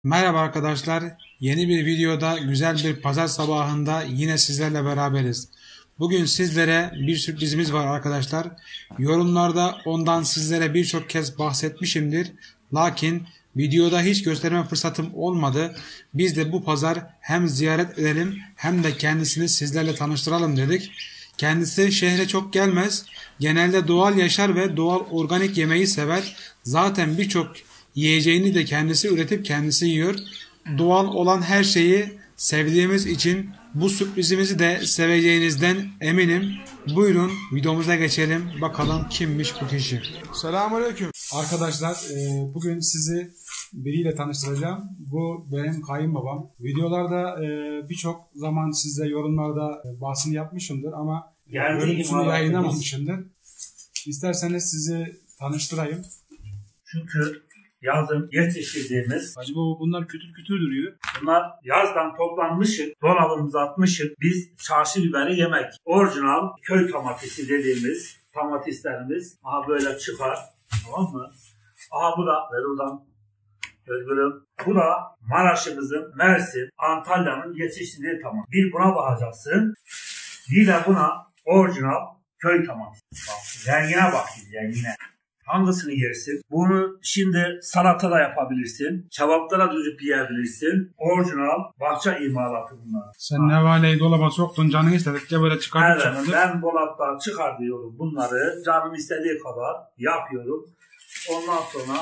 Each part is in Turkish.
Merhaba arkadaşlar. Yeni bir videoda güzel bir pazar sabahında yine sizlerle beraberiz. Bugün sizlere bir sürprizimiz var arkadaşlar. Yorumlarda ondan sizlere birçok kez bahsetmişimdir. Lakin videoda hiç gösterme fırsatım olmadı. Biz de bu pazar hem ziyaret edelim hem de kendisini sizlerle tanıştıralım dedik. Kendisi şehre çok gelmez. Genelde doğal yaşar ve doğal organik yemeği sever. Zaten birçok yiyeceğini de kendisi üretip kendisi yiyor. Doğal olan her şeyi sevdiğimiz için bu sürprizimizi de seveceğinizden eminim. Buyurun videomuza geçelim. Bakalım kimmiş bu kişi. Selamünaleyküm. Arkadaşlar bugün sizi biriyle tanıştıracağım. Bu benim kayınbabam. Videolarda birçok zaman size yorumlarda bahsini yapmışımdır ama görüntüsünü yayınlamamışımdır. İsterseniz sizi tanıştırayım. Çünkü yazın yetiştirdiğimiz... Hacı baba bunlar kütür kütür duruyor. Bunlar yazdan toplanmışık, dolabımıza atmışık. Biz çarşı biberi yemek. Orijinal köy domatesi dediğimiz domateslerimiz. Aha böyle çıkar. Tamam mı? Aha bu da Veru'dan. Özgür'üm. Bu da Maraş'ımızın Mersin, Antalya'nın yetiştirdiği domates. Bir buna bakacaksın. Bir de buna orijinal köy domatesi. Bak, rengine bak, rengine. Hangisini yersin? Bunu şimdi salatada yapabilirsin. Kebaplara düzüp yiyebilirsin. Orijinal bahçe imalatı bunlar. Sen nevaleyi dolaba soktun, canın istedikçe böyle çıkartıp evet, ben dolaptan çıkartıyorum bunları. Canım istediği kadar yapıyorum. Ondan sonra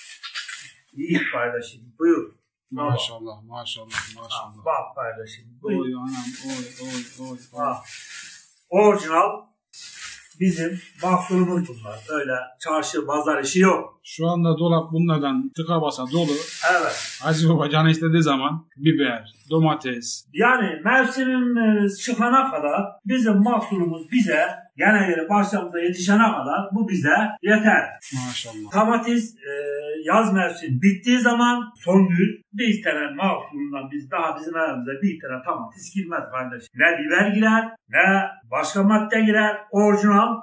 iyi paylaşın. Buyur. Maşallah, maşallah, maşallah. Bak paylaşın. Buyur. Oy anam, oy. Orijinal bizim mahsulümüz bunlar. Öyle çarşı, pazar işi yok. Şu anda dolap bunlardan tıka basa dolu. Evet. Hacı baba canı istediği zaman biber, domates. Yani mevsimimiz çıkana kadar bizim mahsulümüz bize gene bahçemizde yetişene kadar bu bize yeter. Maşallah. Domates yaz mevsim bittiği zaman son gün bir tane mahsulünden biz daha bizim evimize bir tane domates girmez kardeşim. Ne biber girer ne başka madde girer. Orijinal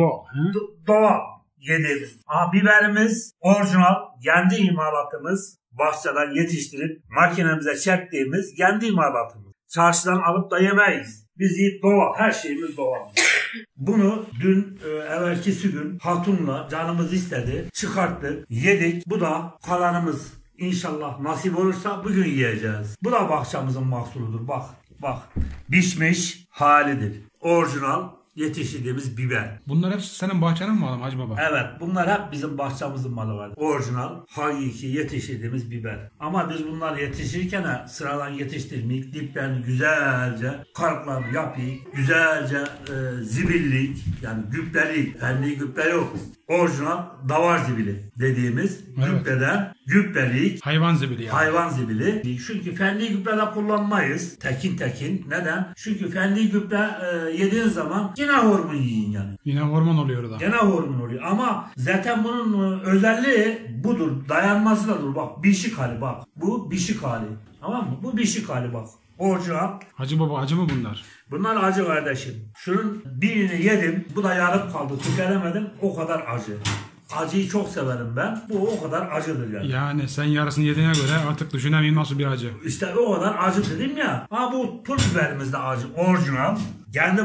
doğal yediğimiz. Biberimiz orijinal kendi imalatımız. Bahçeden yetiştirip makinemize çektiğimiz kendi imalatımız. Çarşıdan alıp da yemeyiz. Biz yiyip doğal. Her şeyimiz doğal. Bunu dün evvelkisi gün hatunla canımız istedi. Çıkarttık. Yedik. Bu da kalanımız. İnşallah nasip olursa bugün yiyeceğiz. Bu da bahçemizin mahsuludur. Bak. Pişmiş halidir. Orijinal yetiştirdiğimiz biber. Bunlar hep senin bahçenin mi oğlum Hacı baba? Evet, bunlar hep bizim bahçemizin malı var. Orijinal, hakiki yetiştirdiğimiz biber. Ama biz bunlar yetişirken sıradan yetiştirmeyik. Diplerini güzelce karklarını yapıyık. Güzelce zibillik, yani gübrelik, fenli gübre yok. Orijinal davar zibili dediğimiz gübreden gübrelik. Hayvan zibili yani. Hayvan zibili. Çünkü fenli gübrede kullanmayız. Tekin. Neden? Çünkü fenli gübre yediğin zaman yine hormon yiyin yani. Yine hormon oluyor da. Gene hormon oluyor. Ama zaten bunun özelliği budur. Dayanması da dur. Bak bişik hali bak. Bu bişik hali. Tamam mı? Bu bişik hali bak. Orijinal. Hacı baba acı mı bunlar? Bunlar acı kardeşim. Şunun birini yedim. Bu da yarım kaldı. Tükenemedim. O kadar acı. Acıyı çok severim ben. Bu o kadar acıdır yani. Yani sen yarısını yediğine göre artık düşünemeyim nasıl bir acı. İşte o kadar acı dedim ya. Bu pul biberimiz de acı. Orijinal. Kendi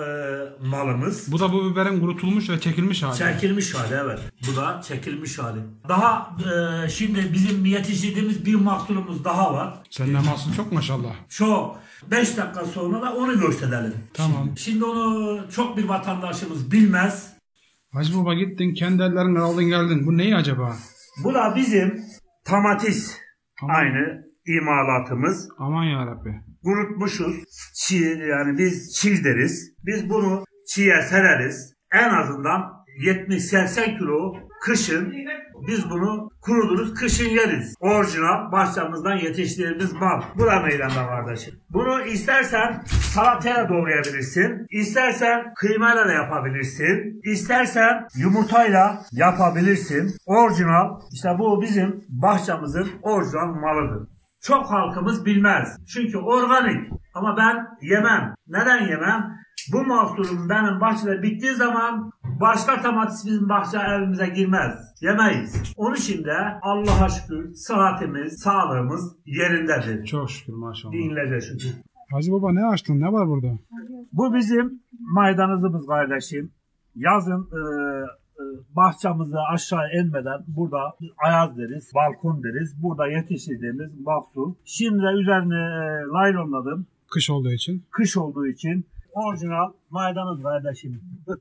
malımız. Bu da bu biberin kurutulmuş ve çekilmiş hali. Çekilmiş hali evet. Bu da çekilmiş hali. Daha şimdi bizim yetiştirdiğimiz bir mahsulümüz daha var. Senden mahsul çok maşallah. Çok. 5 dakika sonra da onu gösterelim. Tamam. Şimdi onu çok bir vatandaşımız bilmez. Hacı baba gittin kendi ellerinle aldın geldin. Bu neyi acaba? Bu da bizim domates. Aynı imalatımız. Aman yarabbi. Kurutmuşuz. Çiğ, yani biz çiğ deriz. Biz bunu çiğe sereriz. En azından 70-80 kilo kışın biz bunu kuruduruz, kışın yeriz. Orijinal bahçemizden yetiştirdiğimiz mal. Bu da meydanda kardeşim. Bunu istersen salataya doğrayabilirsin. İstersen kıymayla da yapabilirsin. İstersen yumurtayla yapabilirsin. Orijinal. İşte bu bizim bahçemizin orijinal malıdır. Çok halkımız bilmez. Çünkü organik. Ama ben yemem. Neden yemem? Bu mahsulüm benim bahçede bittiği zaman başka domates bizim bahçe evimize girmez. Yemeyiz. Onun için de Allah'a şükür sıhhatimiz, sağlığımız yerindedir. Çok şükür maşallah. Dinlece şükür. Hacı baba ne açtın? Ne var burada? Bu bizim maydanozumuz kardeşim. Yazın bahçemize aşağı inmeden burada ayaz deriz, balkon deriz. Burada yetiştirdiğimiz mahsul. Şimdi de üzerine laylonladım. Kış olduğu için. Kış olduğu için orijinal maydanoz kardeşim.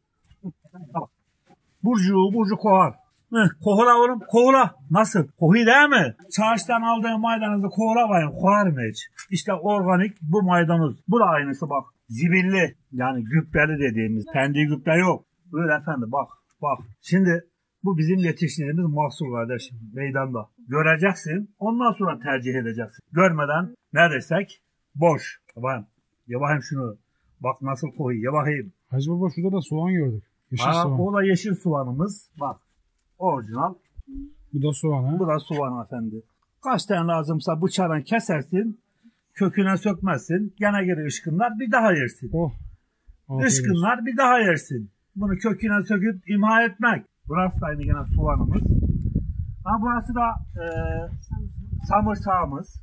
Burcu kovar. Kohula oğlum, kohula. Nasıl? Kohi değil mi? Çarşıdan aldığın maydanozu kohula bayım. Kovar mı hiç? İşte organik bu maydanoz. Bu da aynısı bak. Zibilli. Yani gübreli dediğimiz. Kendi gübre yok. Böyle efendim bak. Şimdi bu bizim yetiştirdiğimiz mahsul kardeşim. Meydanda. Göreceksin. Ondan sonra tercih edeceksin. Görmeden ne desek boş. Bakayım. Ya bakayım şunu. Bak nasıl koyu. Ya bakayım. Hacı baba şurada da soğan gördük. Yeşil soğan. O da yeşil soğanımız. Bak. Orijinal. Bu da soğan ha? Bu da soğan efendi. Kaç tane lazımsa bıçağdan kesersin. Köküne sökmezsin. Gene geri ışkınlar bir daha yersin. Oh. Işkınlar bir daha yersin. Bunu köküne söküp imha etmek. Burası da aynı gene soğanımız. Ha burası da samırsağımız.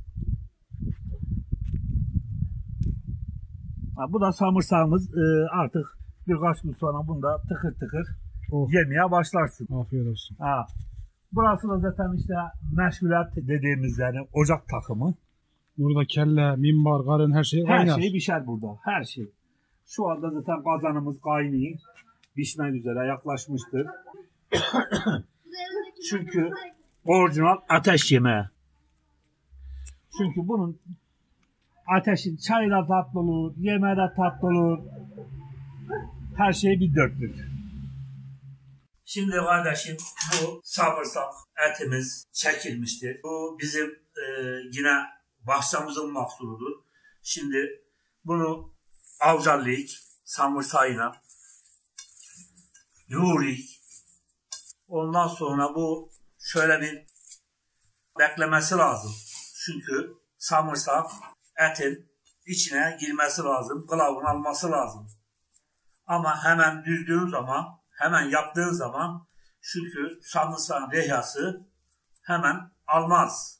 Ha, bu da samırsağımız. Artık birkaç gün sonra bunda tıkır tıkır yemeye başlarsın. Afiyet olsun. Ha. Burası da zaten işte meşgulat dediğimiz yani ocak takımı. Burada kelle, minbar, karın her şey kaynar. Her şey pişer burada. Her şey. Şu anda zaten kazanımız kaynıyor. Pişmek üzere yaklaşmıştır. Çünkü orijinal ateş yemeği. Çünkü bunun ateşin çayla tatlı olur, yemeğe de tatlı olur. Her şey bir dörtlük. Şimdi kardeşim bu sabırsak etimiz çekilmiştir. Bu bizim yine bahçemizin mahsuludur. Şimdi bunu avcarlayık, samırsağıyla yoğuruyuk. Ondan sonra bu şöyle bir beklemesi lazım. Çünkü samırsak etin içine girmesi lazım, kılavunu alması lazım. Ama hemen düzdüğün zaman, hemen yaptığın zaman çünkü samırsağın reyhası hemen almaz.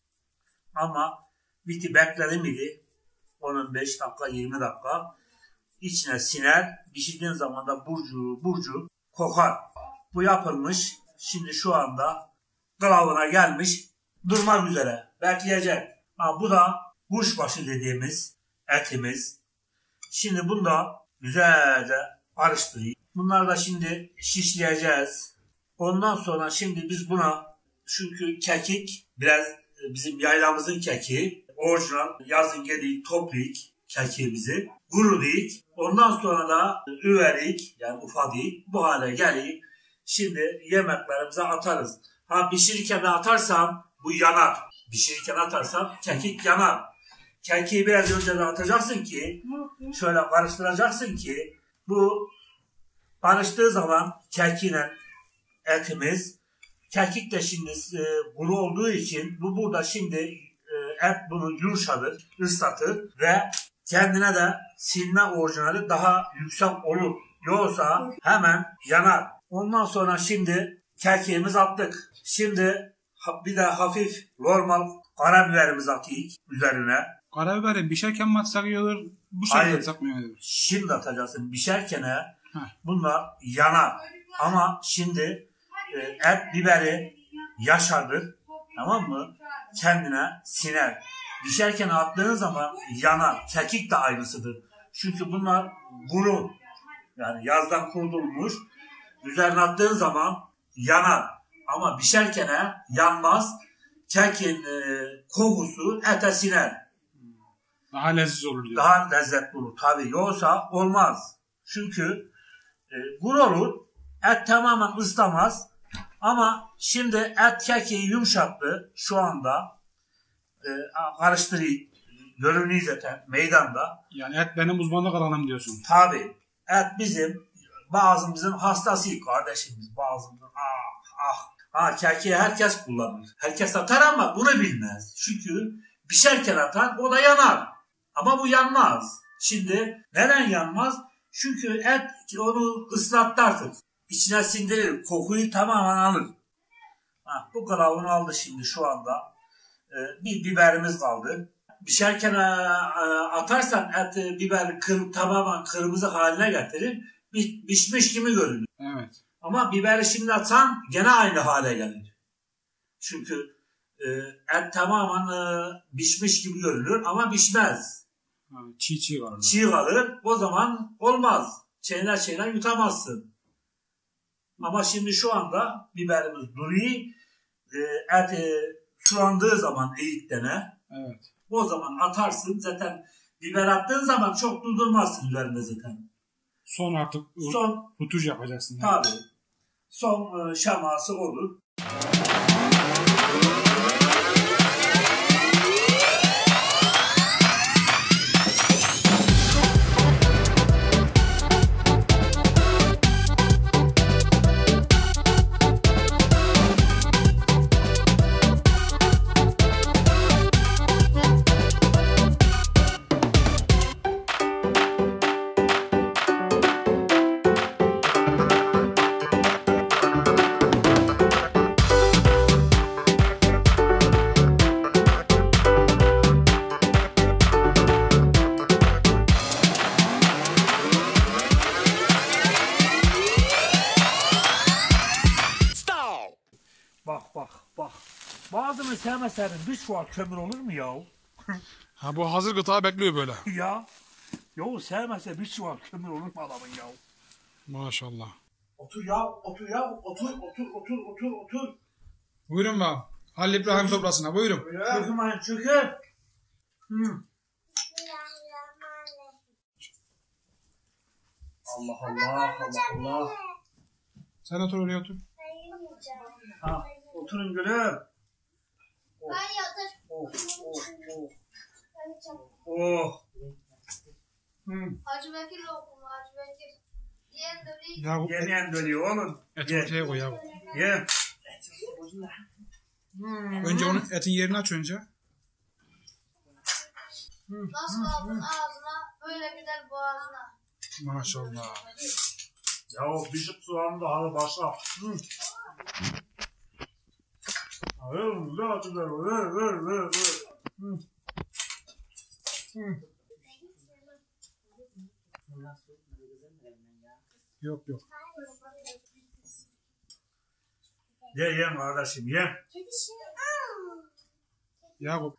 Ama biti bekledim idi. Onun 5 dakika, 20 dakika içine siner. Pişirdiğin zaman da burcu kokar. Bu yapılmış. Şimdi şu anda kılavuna gelmiş. Durmak üzere. Bekleyecek. Ha, bu da kuşbaşı dediğimiz etimiz. Şimdi bunu da güzelce karıştırayım. Bunları da şimdi şişleyeceğiz. Ondan sonra şimdi biz buna çünkü kekik biraz bizim yaylamızın kekiği. Orijinal yazın geldiği toplayık kekiğimizi. Kuruduk. Ondan sonra da üverik yani ufadik bu hale gelip şimdi yemeklerimize atarız. Ha pişirirken de atarsam bu yanar. Pişirirken atarsam kekik yanar. Kekiği biraz önce de atacaksın ki şöyle karıştıracaksın ki bu karıştığı zaman kekiğle etimiz kekik de şimdi kuru olduğu için bu burada şimdi et bunu yumuşatır, ıslatır ve kendine de silme orijinali daha yüksek olur. Yoksa hemen yanar. Ondan sonra şimdi kekiğimizi attık. Şimdi bir de hafif normal karabiberimizi atayım üzerine. Karabiberi pişerken mi atsak iyi olur? Bu şekilde atsak mı iyi olur? Şimdi atacaksın. Pişerken bunlar yanar. Ama şimdi et biberi yaşardır. Tamam mı? Kendine siner. Pişerken attığın zaman yanar. Kekik de aynısıdır. Çünkü bunlar kuru. Yani yazdan kurutulmuş. Üzerine attığın zaman yanar. Ama pişerken yanmaz. Kekin kokusu ete siner. Daha lezzetli olur diyor. Daha lezzetli olur tabii. Yoksa olmaz. Çünkü kuru olur. Et tamamen ıslamaz. Ama şimdi et kekiği yumuşattı şu anda. Karıştırayım. Görünüyor zaten meydanda. Yani et benim uzmanlık alanım diyorsun. Tabii. Et bizim bazımızın hastasıyız kardeşimiz. Bazımızın kekiği herkes kullanır. Herkes atar ama bunu bilmez. Çünkü pişerken atar o da yanar. Ama bu yanmaz. Şimdi neden yanmaz? Çünkü et onu ıslatır. İçine sindirir. Kokuyu tamamen alır. Bu kalavunu aldı şimdi şu anda. Bir biberimiz kaldı. Pişerken atarsan et biber tamamen kırmızı haline getirir. Pişmiş gibi görünür. Evet. Ama biberi şimdi atsan gene aynı hale gelir. Çünkü et tamamen pişmiş gibi görünür ama pişmez. Çiğ kalır. Çiğ kalır. O zaman olmaz. Şeyler yutamazsın. Ama şimdi şu anda biberimiz duruyor. Et sulandığı zaman eğiklene. Evet. O zaman atarsın. Zaten biber attığın zaman çok durdurmazsın üzerinde zaten. Son artık rutuj yapacaksın. Yani. Tabii. Son şaması olur. Bak. Bazını sevmeseydin bir çuval kömür olur mu ya? Ha, bu hazır gıda bekliyor böyle. Ya. Yo sevmese bir çuval kömür olur mu adamın ya? Maşallah. Otur ya. Otur. Buyurun baba. Halil İbrahim sofrasına buyurun. Çökün. Allah. Sen otur oraya otur. Ha, oturun gülüm. Hacı Bekir lokumu, Hacı Bekir. Yiyen dönüyor. Ya Yemeyen dönüyor oğlum. eti ortaya koy ya. Ye. Önce onun etin yerini aç önce. Nasıl aldın ağzına, böyle gider boğazına. Maşallah. Ya o pişip soğanı da hadi başla. Yok. Ye kardeşim ye. Yakup.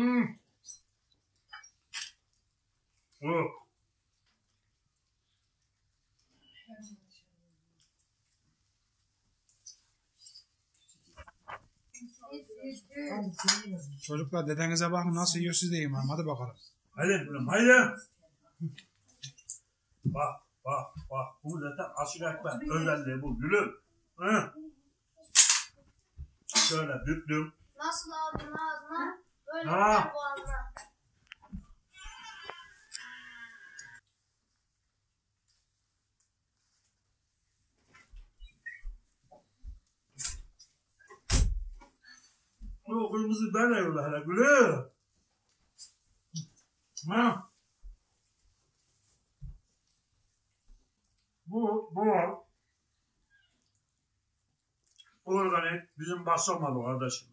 Çocuklar dedenize bakın nasıl yiyor siz de yiyin. Hadi bakalım. Haydi gülüm haydi. Bak. Bu zaten açık ekmek özelliği bu gülüm. Şöyle büktüm. Nasıl aldın ağzına, böyle Ha. gider boğazına. Bu kırmızı biber de yolla hele gülüm. Bu organik bizim başlamadı kardeşim.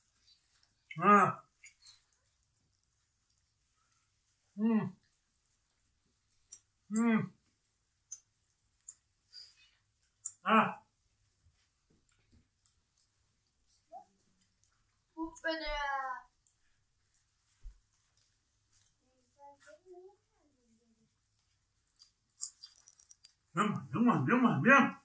Bu beni ya. Yum.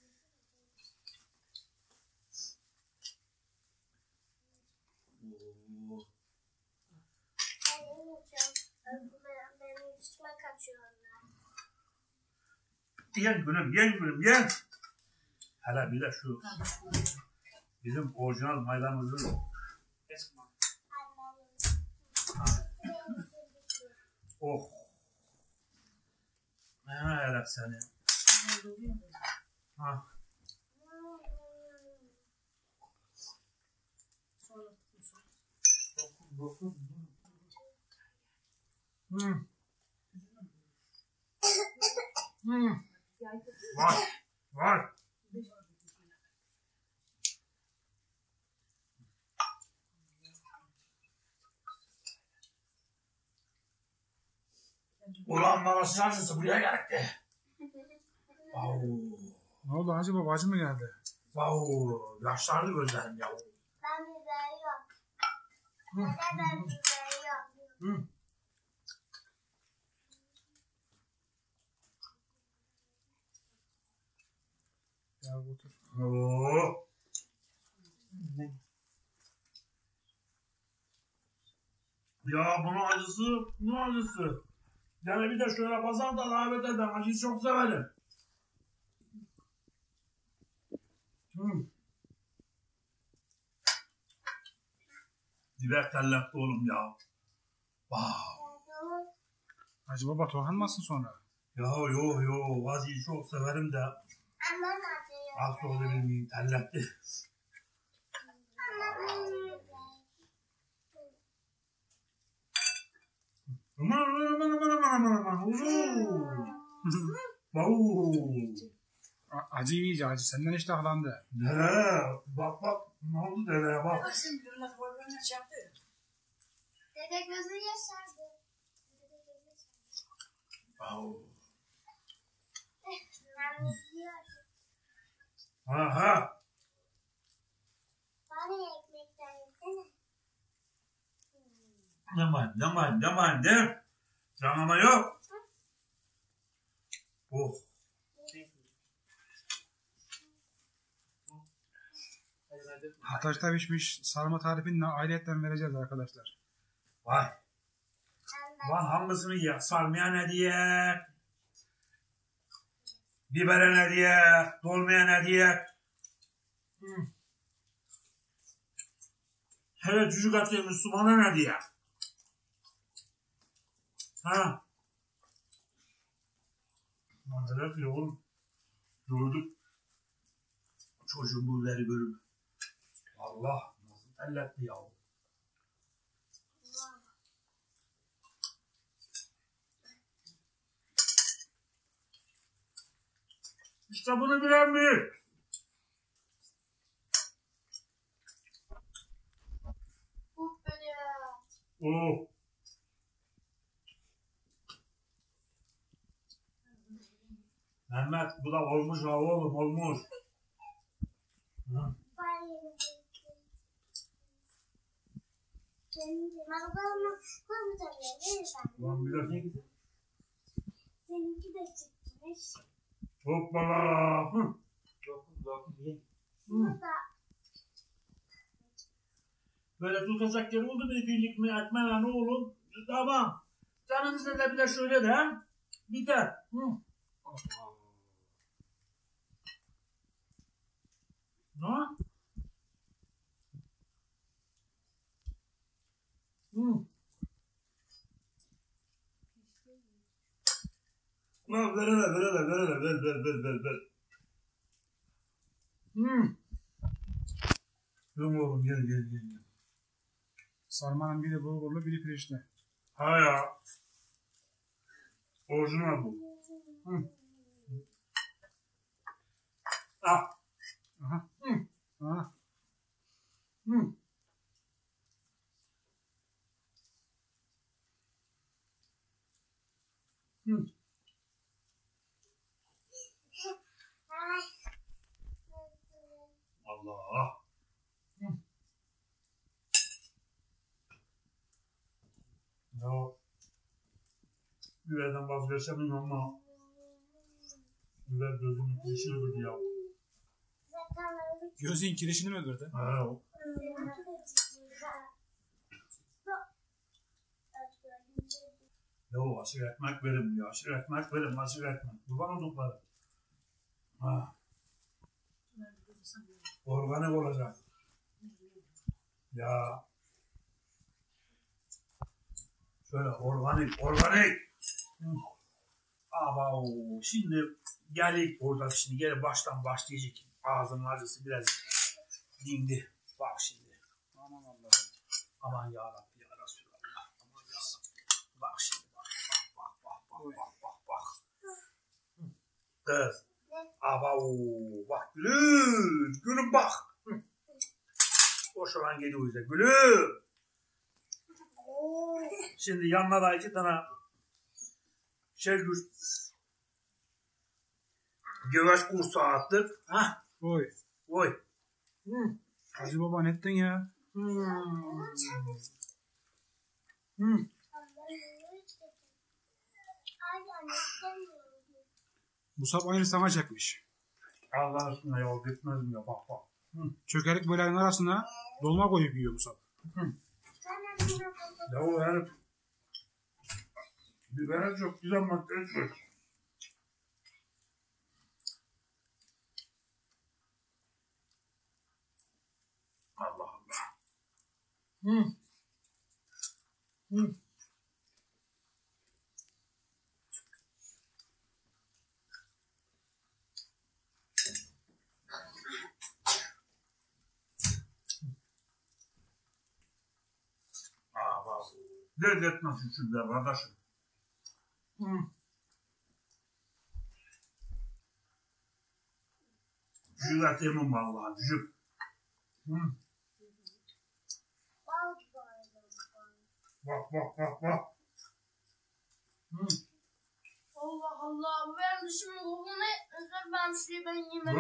Benim üstüme kaçıyorlar. Yen gülüm. Hele bir de şu bizim orijinal maydanozun. Oh. Ne helak seni. Ha. Var. Var. Ulan Maraş'ın acısı buraya geldi. Ne oldu Hacı Baba? Acı mı geldi? Yaşlardı gözlerim ya. Ben biber yok. Neden ben biber yok? Ya otur. Ya bunun acısı. Yani bir de şöyle pazarda davet eden acıyı çok severim. Biber tellekti oğlum ya. Hacı Baba tokanmasın sonra. Yo acıyı çok severim de. Ama acıyor. Az sonra bilmeyeyim tellekti. Aman. Acı iyice acı. Senden iştahlandı. Bak ne oldu dedeye bak. Dede gözü yaşardı. Ben biliyorum. Aha. Bana ekmekten yesene. Yaman de. Canıma yok. Ataş'ta pişmiş sarma tarifini ayrıyetten vereceğiz arkadaşlar. Vay. Lan hangisini yiyek? Sarmaya ne diyek? Bibere ne diyek? Dolmaya ne diyek? Hele cücük atıyor Müslümana ne diyek? Ha? Manzara diyor oğlum. Gördük. Çocuğun bunları görüp. Allah nasıl telletti ya. İşte bunu bilen bir. Bu böyle. Oh. Mehmet bu da olmuş ha oğlum olmuş. Ulan bir de ne güzel. Seninki de çıkmış. Hoppala. Bunu da Böyle tutacak yer oldu mu birlik mi etme ne oğlum? Tamam. Canınızda da bir de şöyle de ha. Biter. Ne? Lan ver. Yok oğlum gel. Sarmanın biri bulgurlu biri pirinçli. Ha ya. Orijinal bu. Ah. Aha. Aha. Allah. Ya. Biberden vazgeçemiyorum ama biber gözümün dişini kırdı ya. Gözün kirişini mi kırdı? Ha. Ya aşırı ekmek verin ya. Aşırı ekmek. Kurban oldukları. Ha. Organik olacak. Ya. Şöyle organik. Ama şimdi gelip baştan başlayacak. Ağzının acısı biraz dindi. Bak şimdi. Aman Allah'ım. Aman ya Rabbi ya Resulallah. Aman ya Rabbi. Bak şimdi bak. Kız. Abavu. Bak gülüm. Gülüm bak. Hoşuma geliyor bize. Gülüm. Şimdi yanına da 2 tane göveç kursu attık. Hah. Oy. Oy. Hacı baba ne ettin ya? Musab aynı sana çekmiş. Allah aşkına ya gitmez mi ya bak bak. Çökelik böleğin arasına dolma koyup yiyor Musab. Ya o herif bibere çok güzel makyaj çok. Allah Allah. Dert etmesin şunlar kardeşim. Cüret yemem vallahi cüp. Bak bak bak bak. Allah Allah. Ben dışımın kokunu etmezler. Ben şurayı ben yemedim.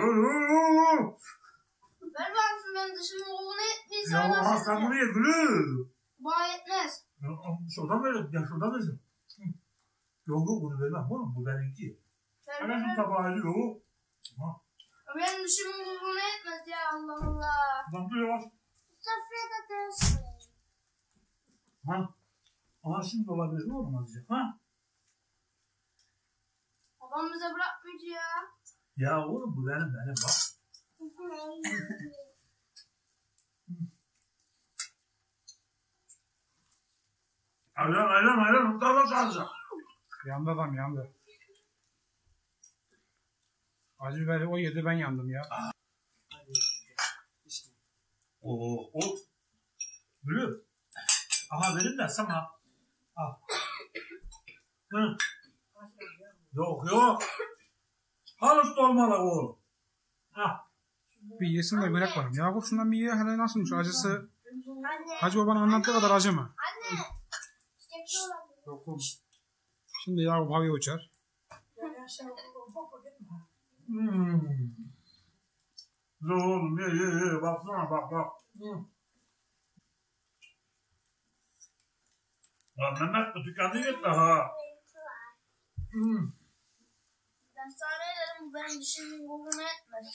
Ver baksın ben dışımın kokunu etmeyi Ya sana sen bunu ye gülüm. bana yetmez. Şuradan verelim. Ya şuradan verelim. Yok yok bunu vermem oğlum. Bu benimki. Hemen şu tabağı yok. Benim dışımın kokunu etmez ya Allah Allah. Lan dur yavaş. Sofrada dönsün. Ha? Ama şimdi olabilir mi oğlum azıcık? Ha? Babam bize bırakmayacak ya. Ya oğlum bu benim bak. Ayran. Mutlaka çalacak. Yandı adam yandı. Acı biberi o yedi ben yandım ya. Oo. Gülüm. Aha verin de sana. Al. Hı. Yok. Halus dolmalı oğlum. Ha. Bir yesin de börek varım. Yakup şundan bir ye hele nasılmış acısı. Anne. Hacı babanın anlattığı kadar acı mı? Anne. Çiçekli olabilir. Yokum. Şimdi Yakup havaya uçar. Dur oğlum ye. Baksana bak. Lan Mehmet bu dükkanı gitti ha. Ben sana dedim benim dışımın kokunu etmez.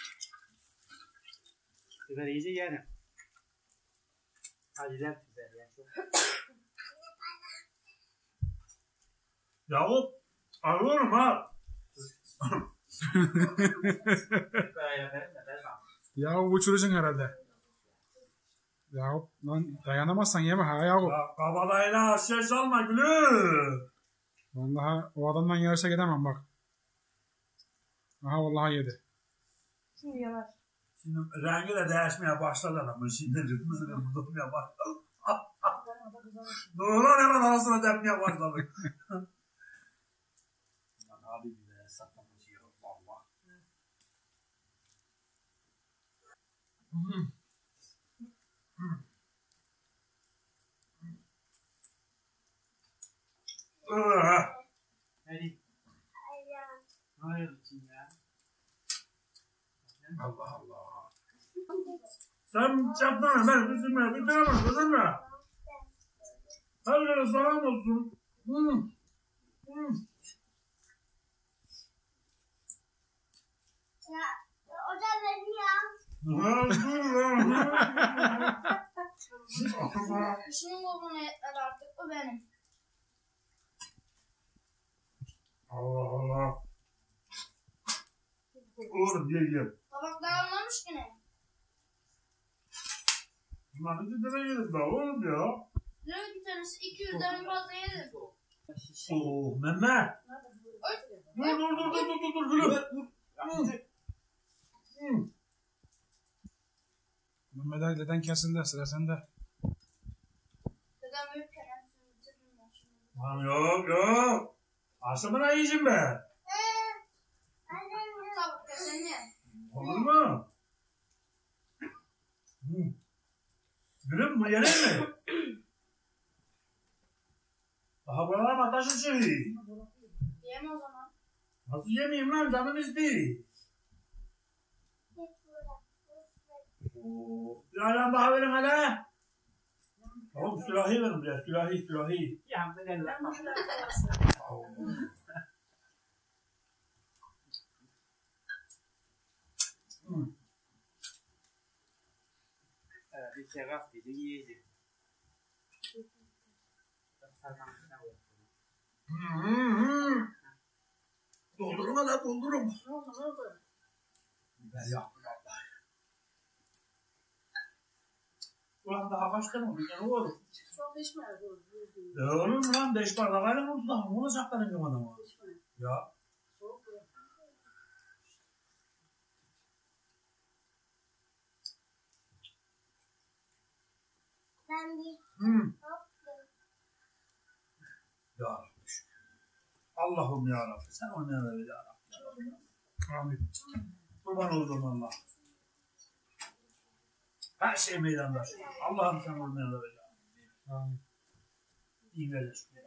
Biber iyice yerim. Acılar biber ya. Yakup arıyorum ha. Yakup uçuracaksın herhalde. Yakup lan dayanamazsan yeme ha Yakup. Ya kabadayına ses alma gülüm. Vallahi o adamdan yarışa gidemem bak. Aha vallahi yedi. Şimdi yanar. Şimdi rengi de değişmeye başladı adamın. Şimdi rıkmızını durmaya başladı. Doğrular hemen arasına tepmeye başladı. Abi bir saklamış ya. Valla. Hadi. Hayır için ya. Allah Allah. Sen çaptana ben bitiremem. Her yere selam olsun. Ya o da benim ya. Dışımın kokunu etmez artık o benim. Allah. Oğlum ye. Tabak dağılmamış ki ne? Lan iki tane yedim daha oğlum ya. Ne bir tanesi 200'den fazla yedim. Oo Mehmet. Dur gülüm. Mehmet Ali deden kesildi sıra sende. Dedem büyükken hepsini bitirdim ben şimdi. Lan yok. Aşımına yiyeceğim be. Olur mu? Gülüm bu yenir mi? Daha buralar ateş içi. Yeme o zaman. Nasıl yemeyeyim lan canım istiyor. Bir ayran daha verin hele. Oğlum sürahi verin buraya. Sürahi. Ya ben de. Bir şey kaptıydı yiyecek. Doldurun hele doldurun. Ne oldu? Biber yaktım vallahi. Ulan daha kaç tane oldu? Ne olur? Çok içme. Olur mu lan? 5 bardak ayran oldu daha. Ne olacak benim adama? Ya. Soğuk ya. Ben bir Ya Rabbi. Allah'ım ya Rabbi. Sen o ne ver ya Rabbi. Amin. Kurban oldum Allah. Her şey meydanda. Allah'ım sen onu ne ver ya. Amin. İyi verir.